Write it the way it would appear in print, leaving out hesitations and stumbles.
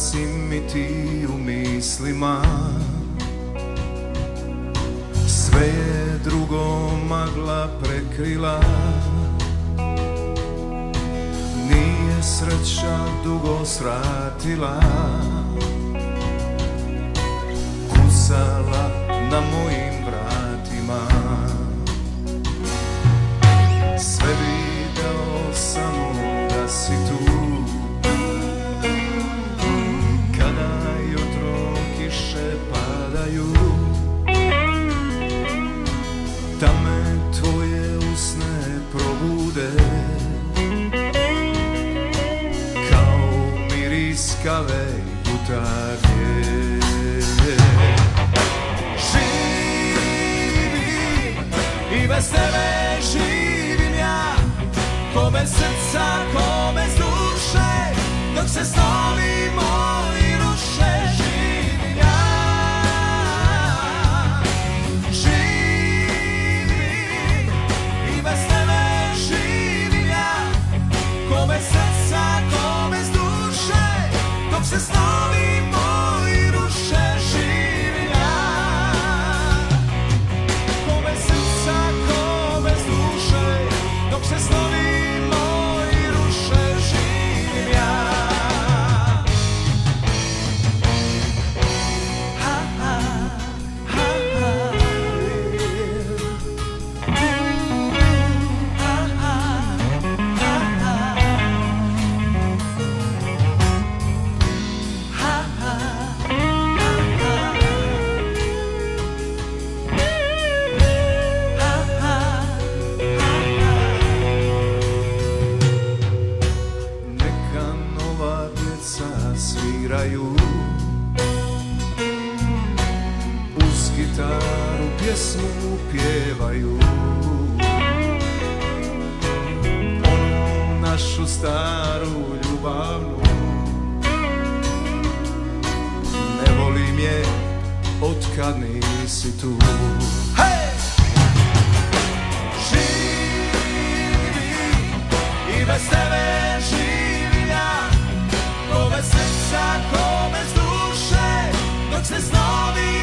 si mi ti u mislima. Sve je drugo magla prekrila, nije sreća dugo svratila, kucala na mojim vratima. Sve video samo da si tu, kada jutro kiše padaju, da me tvoje usne probude, kao miris kave i jutarnje. Živim i bez tebe živim ja, ko bez srca, ko bez duše, dok se snovi moji ruše. Živim ja, živim i bez tebe živim ja, ko bez srca, ko bez duše, dok se snovi moji ruše. Živim ja, ko bez srca, ko bez duše, dok se snovi moji ruše. Živim ja. Neka nova djeca sviraju, uz gitaru pjesmu pjevaju, onu našu staru ljubavnu. Ne volim je otkad nisi tu. Hej! Živim i bez tebe živim ja, ko bez srca, ko bez duše, dok se snovi